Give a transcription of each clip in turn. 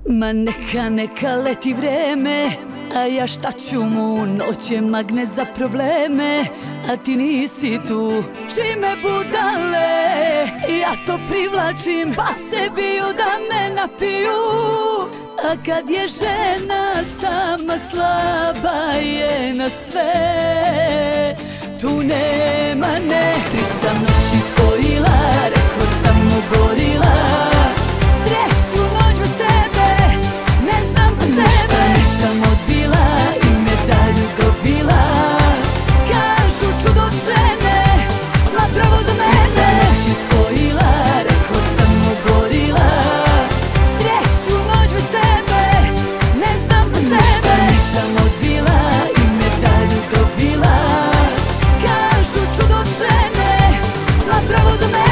Ma neka leti vreme, a ja šta ću mu, noć je magnet za probleme, a ti nisi tu. Čime budale, ja to privlačim, pa se biju da me napiju. A kad je žena sama, slaba je na sve, tu nema ne. 3 sam noći spojila, rekord sam oborila, 3. noć bez tebe, ne znam za sebe. Ništa nisam odbila i medalju dobila, kažu čudo od žene, napravo za mene. 3 sam noći spojila, rekord sam oborila, 3. noć bez tebe, ne znam za sebe. Ništa nisam odbila i medalju dobila, kažu čudo od žene, napravo za mene.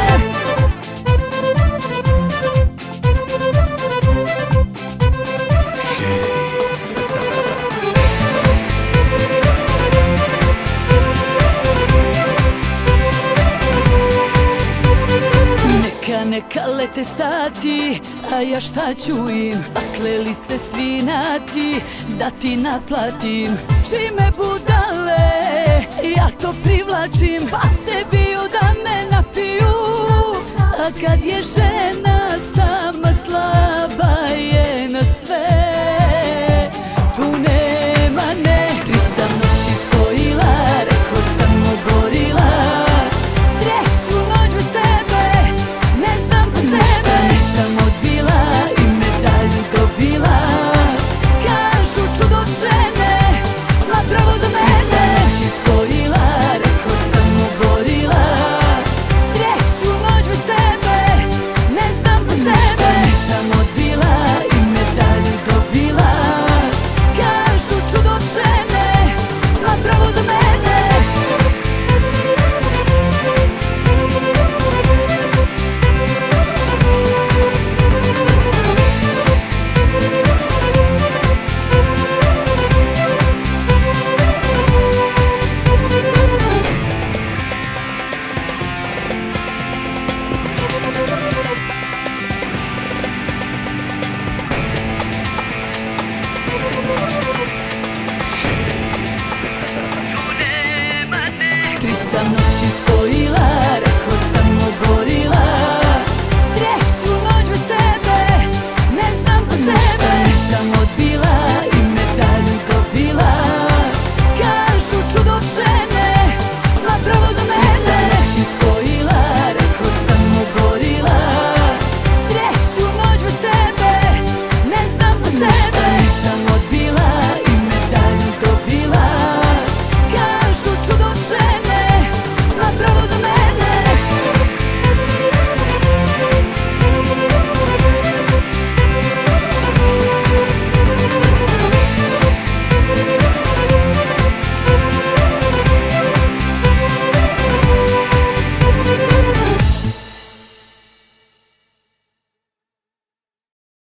Neka lete sati, a ja šta ću im, zakleli se svi na ti, da ti naplatim. Čime budale, ja to privlačim, pa se biju da me napiju. A kad je žena